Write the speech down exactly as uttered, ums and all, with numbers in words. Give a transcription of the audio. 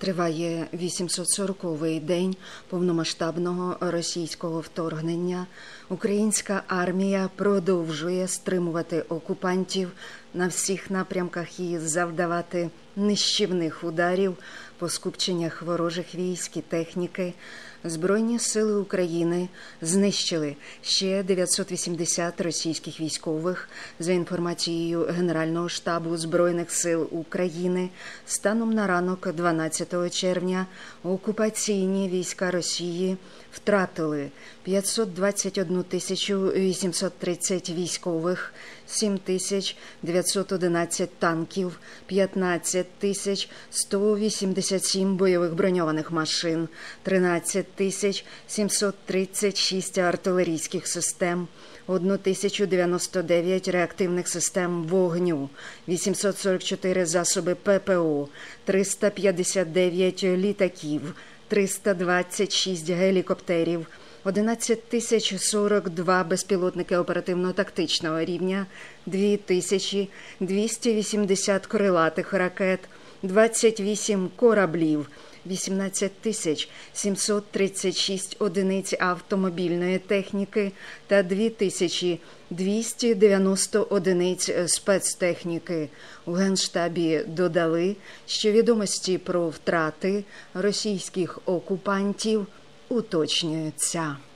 Триває вісімсот сороковий день повномасштабного російського вторгнення. Українська армія продовжує стримувати окупантів на всіх напрямках і завдавати нищівних ударів по скупченнях ворожих військ і техніки. Збройні сили України знищили ще дев'ятсот вісімдесят російських військових. За інформацією Генерального штабу Збройних сил України, станом на ранок дванадцятого червня окупаційні війська Росії втратили п'ятсот двадцять одну тисячу вісімсот тридцять військових, сім тисяч дев'ятсот одинадцять танків, п'ятнадцять тисяч сто вісімдесят сім бойових броньованих машин, тринадцять тисяч сімсот тридцять шість артилерійських систем, тисячу дев'яносто дев'ять реактивних систем вогню, вісімсот сорок чотири засоби ППО, триста п'ятдесят дев'ять літаків, триста двадцять шість гелікоптерів, одинадцять тисяч сорок два безпілотники оперативно-тактичного рівня, дві тисячі двісті вісімдесят крилатих ракет, двадцять вісім кораблів, вісімнадцять тисяч сімсот тридцять шість одиниць автомобільної техніки та дві тисячі двісті дев'яносто одиниць спецтехніки. У Генштабі додали, що відомості про втрати російських окупантів уточнюються.